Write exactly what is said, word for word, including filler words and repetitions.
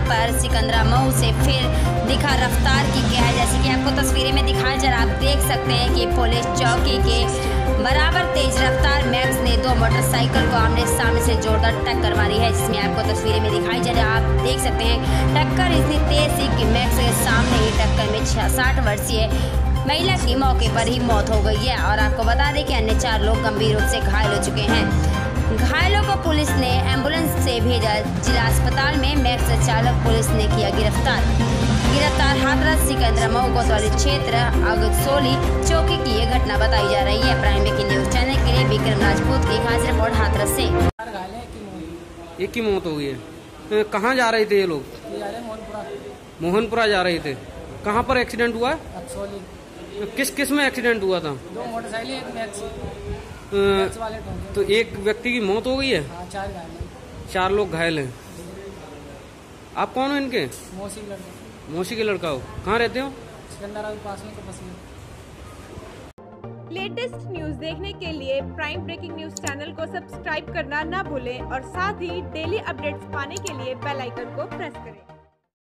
पर सिकंदरा मऊ से फिर दिखा रफ्तार की कहर। जैसे कि आपको तस्वीरें में दिखाया जा रहा, आप देख सकते हैं कि पुलिस चौकी के बराबर तेज रफ्तार मैक्स ने दो मोटरसाइकिल को आमने सामने से जोरदार टक्कर मारी है, जिसमें आपको तस्वीरें में दिखाई जा रही है। आप देख सकते हैं टक्कर इतनी तेज थी कि मैक्स के सामने ही टक्कर में साठ वर्षीय महिला की मौके पर ही मौत हो गई है। और आपको बता दें कि अन्य चार लोग गंभीर रूप से घायल हो चुके हैं। घायलों को पुलिस ने एम्बुलेंस से भेजा जिला अस्पताल में। मैक्स चालक पुलिस ने किया गिरफ्तार। गिरफ्तार हाथरस सिकंदरा मऊ कोतवाली क्षेत्र अगसोली चौकी की ये घटना बताई जा रही है। प्राइम ब्रेकिंग न्यूज चैनल के लिए विक्रम राजपूत की खास रिपोर्ट हाथरस से। एक की मौत हो गई है। कहाँ जा रहे थे ये लोग? मोहनपुरा मोहनपुरा जा रहे थे। कहाँ पर एक्सीडेंट हुआ? अक्सोली। किस किस में एक्सीडेंट हुआ था? दो मोटरसाइकिल एक मैक्स वाले तो एक व्यक्ति की मौत हो गई है। हाँ, चार घायल हैं। चार लोग घायल हैं। आप कौन हो इनके? मौसी के लड़का। मौसी के लड़का हो? कहाँ रहते हो? सिकंदरा के पास में कपसी। लेटेस्ट न्यूज देखने के लिए प्राइम ब्रेकिंग न्यूज चैनल को सब्सक्राइब करना ना भूलें और साथ ही डेली अपडेट्स पाने के लिए बेल आइकन को प्रेस करें।